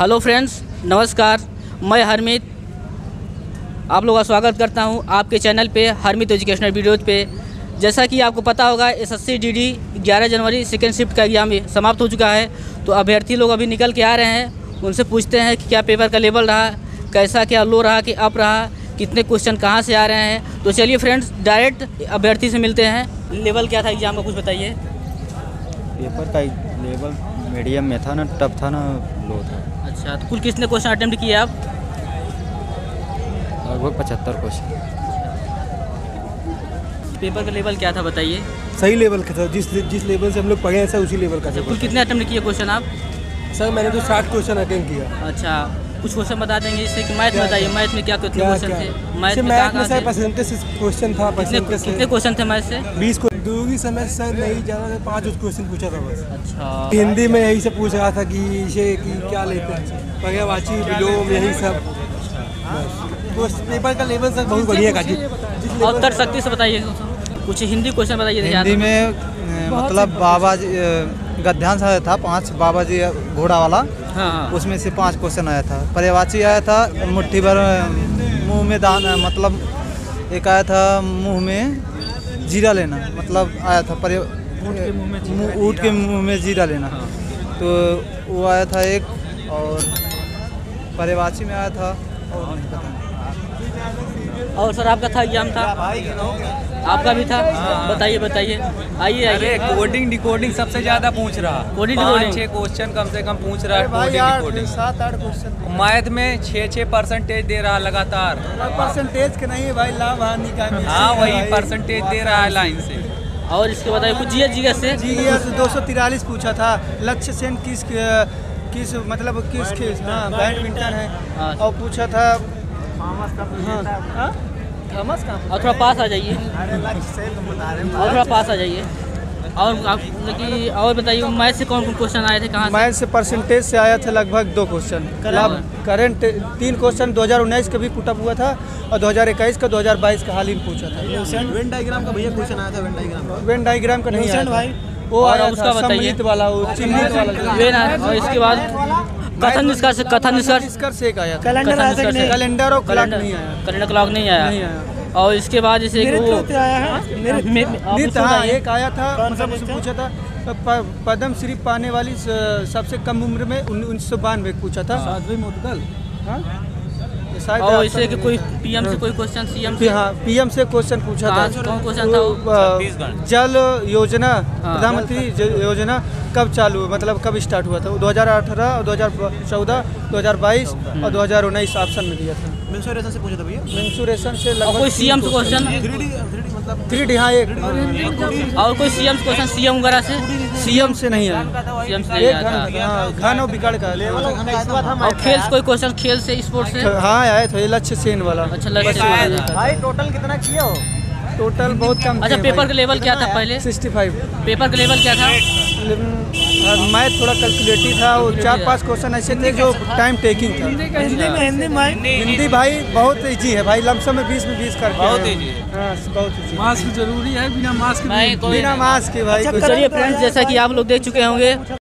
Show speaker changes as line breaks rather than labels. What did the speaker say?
Hello friends, नमस्कार। मैं हरमीत आप लोगों का स्वागत करता हूं आपके चैनल पे हरमीत एजुकेशनल वीडियोज़ पे। जैसा कि आपको पता होगा एसएससी डीडी 11 जनवरी सेकेंड शिफ्ट का एग्ज़ाम समाप्त हो चुका है। तो अभ्यर्थी लोग अभी निकल के आ रहे हैं, उनसे पूछते हैं कि क्या पेपर का लेवल रहा, कैसा क्या लो रहा कि अप रहा, कितने क्वेश्चन कहाँ से आ रहे हैं। तो चलिए फ्रेंड्स डायरेक्ट अभ्यर्थी से मिलते हैं। लेवल क्या था एग्ज़ाम का, कुछ बताइए।
पेपर का लेवल मीडियम में था ना, टफ था ना, लो था।
अच्छा, तो कुल कितने क्वेश्चन अटेम्प्ट किए आप?
लगभग 75 क्वेश्चन।
पेपर का लेवल क्या था बताइए।
सही लेवल का था, जिस लेवल से हम लोग पढ़े हैं सर उसी लेवल का।
अच्छा, कुल कितने अटेम्प्ट किए क्वेश्चन आप?
सर मैंने तो 60 क्वेश्चन अटेम्प्ट किया।
अच्छा, कुछ क्वेश्चन बता देंगे जैसे कि मैथ बताइए, मैथ में क्या कितने क्वेश्चन थे? मैथ में
सर परसेंटेज क्वेश्चन था।
कितने क्वेश्चन थे मैथ से?
20 को दूरी समय सर नहीं ज़्यादा 5 क्वेश्चन पूछा था बस।
अच्छा,
हिंदी में यही सब पूछ रहा था कि इसे कि क्या लेते हैं, पर्यायवाची विलोम, यही सब। बस पेपर का लेवल सर बहुत बढ़िया का।
और तर्क शक्ति से बताइए कुछ हिंदी क्वेश्चन बताइए।
हिंदी में मतलब बाबा जी गद्यांश आया था 5, बाबा जी घोड़ा वाला।
हाँ,
उसमें से 5 क्वेश्चन आया था। पर्यायवाची आया था मुट्ठी भर मुंह में दान, मतलब एक आया था मुंह में जीरा लेना, मतलब आया था ऊँट के मुंह में जीरा लेना। तो वो आया था एक, और पर्यायवाची में आया था, और नहीं पता।
और सर आपका था एग्जाम था? आपका भी था? बताइए बताइए। आइए आइए।
कोडिंग डिकोडिंग सबसे ज्यादा पूछ रहा।
कोडिंग
5-6 क्वेश्चन कम से कम पूछ रहा है। Coding decoding
7-8 question.
मैथ में 6% दे रहा लगातार।
परसेंटेज के नहीं है भाई, लाभ हानि का।
हाँ, वही परसेंटेज दे रहा है लाइन से।
और इसके बताइए कुछ जीएस से।
जीएस 243 पूछा था। लक्ष्य सेन किस मतलब किस हाँ बैडमिंटन है। और पूछा था थॉमस का।
और थोड़ा पास आ जाइए, और थोड़ा पास आ जाइए। और आप और बताइए मैथ से कौन कौन क्वेश्चन आए थे, कहाँ से?
मैथ से परसेंटेज से आया था लगभग 2 क्वेश्चन। करंट 3 क्वेश्चन 2019 का भी पुटअप हुआ था, और 2021 का 2022 का हाल ही पूछा था। वेन डायग्राम का भैया क्वेश्चन आया था। वेन डायग्राम का नहीं आया भाई, वो आया
उसका
था सम्मिलित वाला, वो चिन्हित वाला।
और इसके बाद कथन निष्कर्ष
एक आया। कैलेंडर और क्लॉक नहीं आया।
कैलेंडर क्लॉक नहीं आया। और इसके बाद जैसे
नृत्य हाँ एक आया था, मतलब उससे पूछा था पद्म श्री पाने वाली सबसे कम उम्र में 1992 पूछा था।
और इसे कि कोई पीएम से कोई क्वेश्चन, सीएम से?
हाँ, पीएम से क्वेश्चन पूछा था।
कौन क्वेश्चन था वो?
जल योजना, प्रधानमंत्री योजना कब चालू, मतलब कब स्टार्ट हुआ था? 2018, 2014, 2022 और 2019 ऑप्शन में दिया था। मेंसुरेशन से पूछा था भैया। मेंसुरेशन से लगभग
कोई सीएम से क्वेश्चन?
3D हाँ एक।
और कोई सीएम से क्वेश्चन, सीएम वगैरह से?
सीएम से नहीं आया।
सीएम से नहीं आया था।
घन और बिगाड़ का।
और खेल से कोई क्वेश्चन, खेल से, स्पोर्ट्स से?
हाँ आया था, लक्ष्य सेन वाला।
अच्छा, लक्ष्य सेन वाला।
भाई टोटल कितना किया हो? टोटल बहुत कम।
अच्छा, पेपर का लेवल क्या था पहले?
65।
पेपर का लेवल क्या था?
मैथ थोड़ा कैलकुलेटिव था, वो 4-5 क्वेश्चन ऐसे थे जो टाइम टेकिंग था। हिंदी भाई बहुत इजी है भाई, लमसम में 20 में 20 करके।
बहुत इजी है।
हाँ बहुत इजी।
मास्क जरूरी है, बिना मास्क
बिना मास्क के भाई।
चलिए फ्रेंड्स, जैसा कि आप लोग देख चुके होंगे